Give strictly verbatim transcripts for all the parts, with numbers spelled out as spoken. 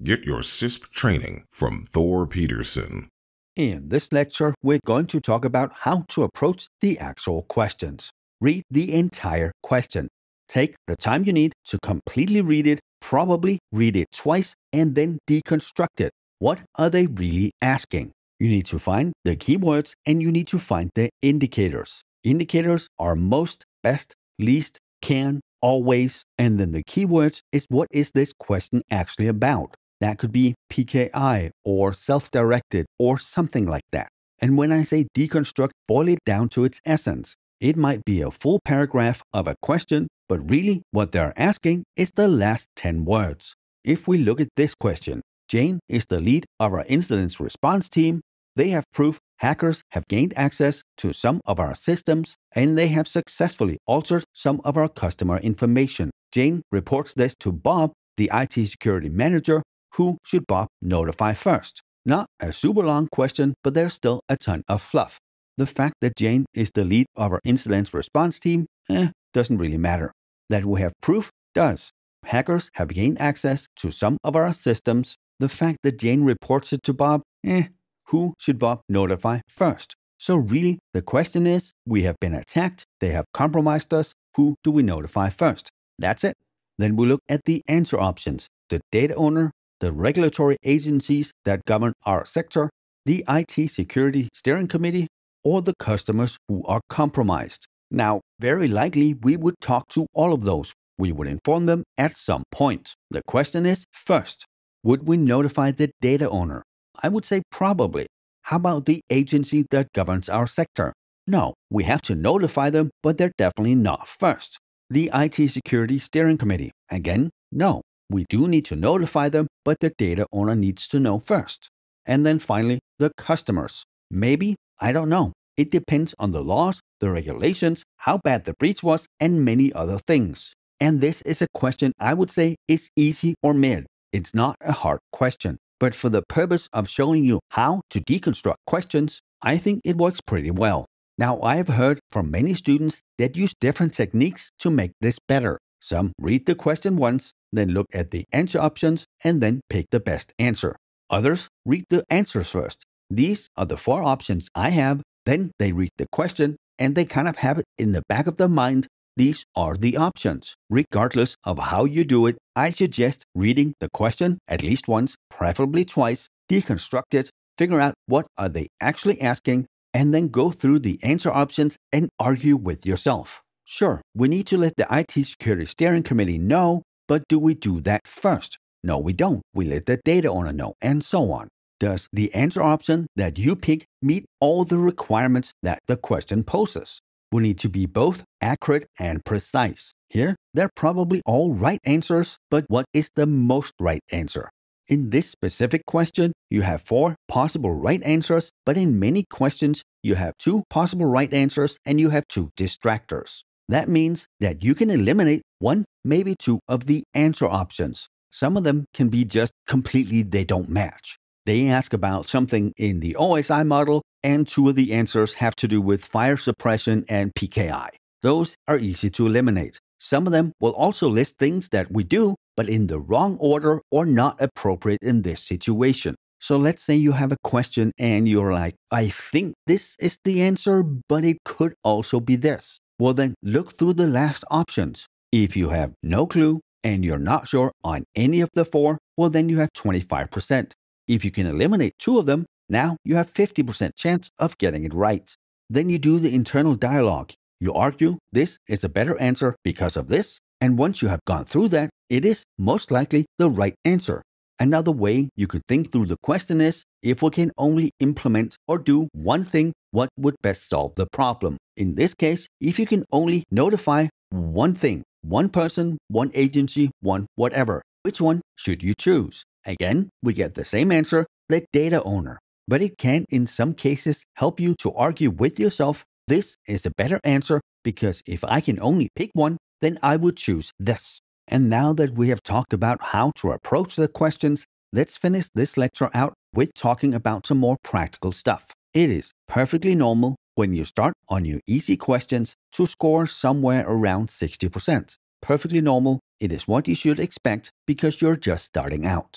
Get your C I S P training from Thor Peterson. In this lecture, we're going to talk about how to approach the actual questions. Read the entire question. Take the time you need to completely read it, probably read it twice, and then deconstruct it. What are they really asking? You need to find the keywords and you need to find the indicators. Indicators are most, best, least, can, always, and then the keywords is what is this question actually about. That could be P K I or self-directed or something like that. And when I say deconstruct, boil it down to its essence. It might be a full paragraph of a question, but really what they're asking is the last ten words. If we look at this question, Jane is the lead of our incident response team. They have proof hackers have gained access to some of our systems and they have successfully altered some of our customer information. Jane reports this to Bob, the I T security manager. Who should Bob notify first? Not a super long question, but there's still a ton of fluff. The fact that Jane is the lead of our incident response team, eh, doesn't really matter. That we have proof does. Hackers have gained access to some of our systems. The fact that Jane reports it to Bob, eh, who should Bob notify first? So really, the question is, we have been attacked, they have compromised us, who do we notify first? That's it. Then we look at the answer options, the data owner, the regulatory agencies that govern our sector, the I T security steering committee, or the customers who are compromised. Now, very likely we would talk to all of those. We would inform them at some point. The question is, first, would we notify the data owner? I would say probably. How about the agency that governs our sector? No, we have to notify them, but they're definitely not first. The I T security steering committee? Again, no. We do need to notify them, but the data owner needs to know first. And then finally, the customers. Maybe, I don't know. It depends on the laws, the regulations, how bad the breach was, and many other things. And this is a question I would say is easy or mid. It's not a hard question. But for the purpose of showing you how to deconstruct questions, I think it works pretty well. Now, I have heard from many students that use different techniques to make this better. Some read the question once, then look at the answer options, and then pick the best answer. Others read the answers first. These are the four options I have. Then they read the question, and they kind of have it in the back of their mind. These are the options. Regardless of how you do it, I suggest reading the question at least once, preferably twice, deconstruct it, figure out what are they actually asking, and then go through the answer options and argue with yourself. Sure, we need to let the I T security steering committee know, but do we do that first? No, we don't. We let the data owner know, and so on. Does the answer option that you pick meet all the requirements that the question poses? We need to be both accurate and precise. Here, they're probably all right answers, but what is the most right answer? In this specific question, you have four possible right answers, but in many questions, you have two possible right answers and you have two distractors. That means that you can eliminate one, maybe two of the answer options. Some of them can be just completely they don't match. They ask about something in the O S I model, and two of the answers have to do with fire suppression and P K I. Those are easy to eliminate. Some of them will also list things that we do, but in the wrong order or not appropriate in this situation. So let's say you have a question and you're like, I think this is the answer, but it could also be this. Well, then look through the last options. If you have no clue and you're not sure on any of the four, well, then you have twenty-five percent. If you can eliminate two of them, now you have fifty percent chance of getting it right. Then you do the internal dialogue. You argue this is a better answer because of this, and once you have gone through that, it is most likely the right answer. Another way you could think through the question is, if we can only implement or do one thing, what would best solve the problem? In this case, if you can only notify one thing, one person, one agency, one whatever, which one should you choose? Again, we get the same answer, the data owner. But it can, in some cases, help you to argue with yourself, this is a better answer because if I can only pick one, then I would choose this. And now that we have talked about how to approach the questions, let's finish this lecture out with talking about some more practical stuff. It is perfectly normal when you start on your easy questions to score somewhere around sixty percent. Perfectly normal. It is what you should expect because you're just starting out.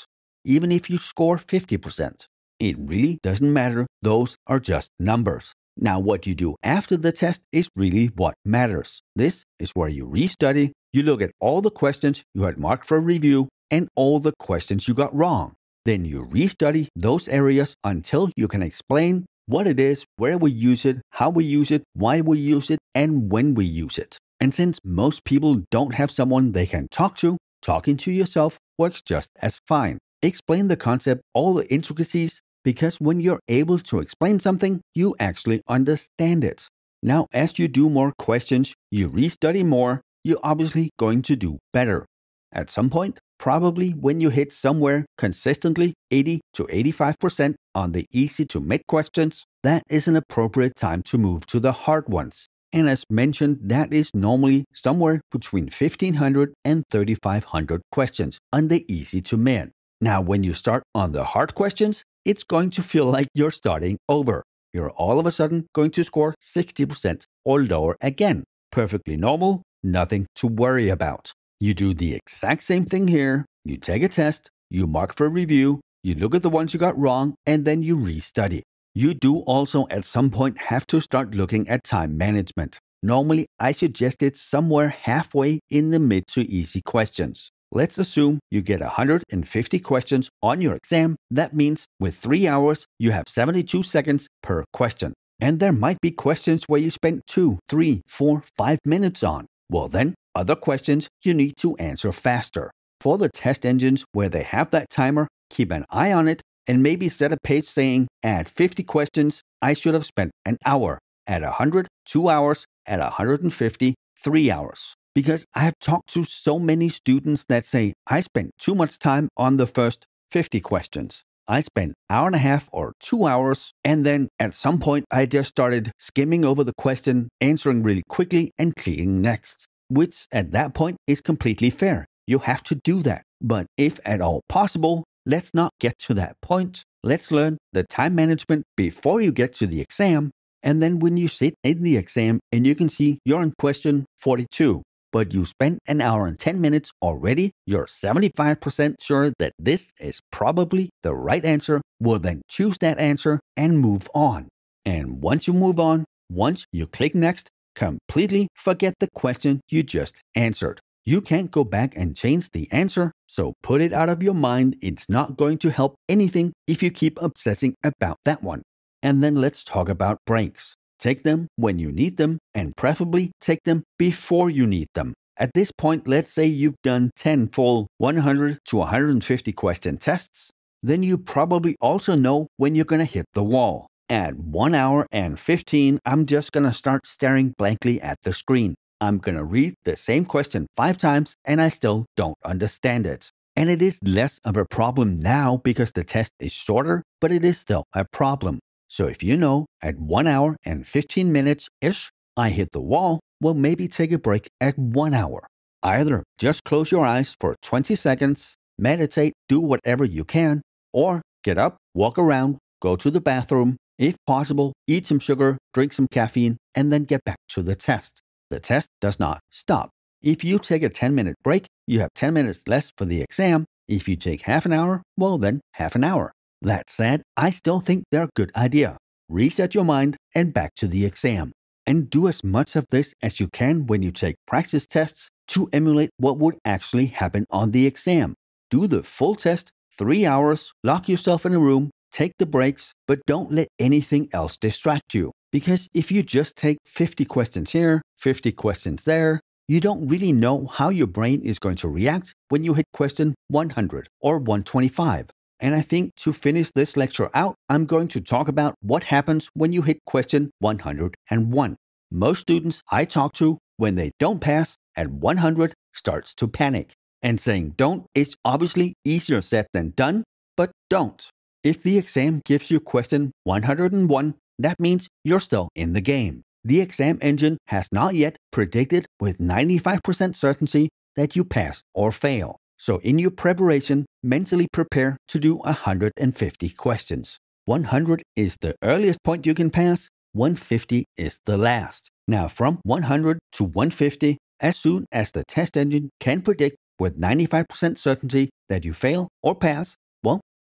even if you score fifty percent. It really doesn't matter, those are just numbers. Now what you do after the test is really what matters. This is where you restudy, you look at all the questions you had marked for review and all the questions you got wrong. Then you restudy those areas until you can explain what it is, where we use it, how we use it, why we use it, and when we use it. And since most people don't have someone they can talk to, talking to yourself works just as fine. Explain the concept, all the intricacies, because when you're able to explain something, you actually understand it. Now, as you do more questions, you restudy more, you're obviously going to do better. At some point, probably when you hit somewhere consistently eighty to eighty-five percent on the easy to mid questions, that is an appropriate time to move to the hard ones. And as mentioned, that is normally somewhere between fifteen hundred and thirty-five hundred questions on the easy to mid. Now, when you start on the hard questions, it's going to feel like you're starting over. You're all of a sudden going to score sixty percent or lower again. Perfectly normal, nothing to worry about. You do the exact same thing here. You take a test, you mark for review, you look at the ones you got wrong, and then you restudy. You do also at some point have to start looking at time management. Normally, I suggest it somewhere halfway in the mid to easy questions. Let's assume you get one hundred fifty questions on your exam. That means with three hours, you have seventy-two seconds per question. And there might be questions where you spend two, three, four, five minutes on. Well then, other questions you need to answer faster. For the test engines where they have that timer, keep an eye on it and maybe set a page saying, at fifty questions, I should have spent an hour. At one hundred, two hours. At one hundred fifty, three hours. Because I have talked to so many students that say, I spent too much time on the first fifty questions. I spent an hour and a half or two hours, and then at some point I just started skimming over the question, answering really quickly and clicking next. Which at that point is completely fair. You have to do that. But if at all possible, let's not get to that point. Let's learn the time management before you get to the exam. And then when you sit in the exam and you can see you're in question forty-two, but you spent an hour and ten minutes already, you're seventy-five percent sure that this is probably the right answer, well then choose that answer and move on. And once you move on, once you click next, completely forget the question you just answered. You can't go back and change the answer, so put it out of your mind. It's not going to help anything if you keep obsessing about that one. And then let's talk about breaks. Take them when you need them, and preferably take them before you need them. At this point, let's say you've done ten full one hundred to one hundred fifty question tests. Then you probably also know when you're going to hit the wall. At one hour and fifteen, I'm just going to start staring blankly at the screen. I'm going to read the same question five times and I still don't understand it. And it is less of a problem now because the test is shorter, but it is still a problem. So if you know at one hour and fifteen minutes-ish, I hit the wall, well maybe take a break at one hour. Either just close your eyes for twenty seconds, meditate, do whatever you can, or get up, walk around, go to the bathroom, if possible, eat some sugar, drink some caffeine, and then get back to the test. The test does not stop. If you take a ten minute break, you have ten minutes less for the exam. If you take half an hour, well then half an hour. That said, I still think they're a good idea. Reset your mind and back to the exam. And do as much of this as you can when you take practice tests to emulate what would actually happen on the exam. Do the full test, three hours, lock yourself in a room, take the breaks, but don't let anything else distract you. Because if you just take fifty questions here, fifty questions there, you don't really know how your brain is going to react when you hit question one hundred or one twenty-five. And I think to finish this lecture out, I'm going to talk about what happens when you hit question one hundred one. Most students I talk to, when they don't pass at one hundred, starts to panic. And saying don't is obviously easier said than done, but don't. If the exam gives you question one hundred one, that means you're still in the game. The exam engine has not yet predicted with ninety-five percent certainty that you pass or fail. So in your preparation, mentally prepare to do one hundred fifty questions. one hundred is the earliest point you can pass, one hundred fifty is the last. Now from one hundred to one hundred fifty, as soon as the test engine can predict with ninety-five percent certainty that you fail or pass, well,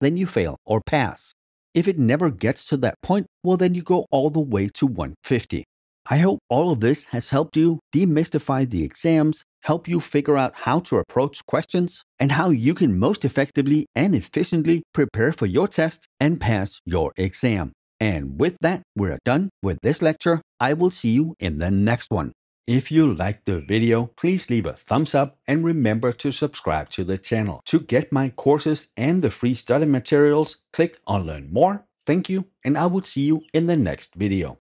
then you fail or pass. If it never gets to that point, well, then you go all the way to one fifty. I hope all of this has helped you demystify the exams, help you figure out how to approach questions, and how you can most effectively and efficiently prepare for your test and pass your exam. And with that, we're done with this lecture. I will see you in the next one. If you liked the video, please leave a thumbs up and remember to subscribe to the channel. To get my courses and the free study materials, click on Learn More. Thank you, and I will see you in the next video.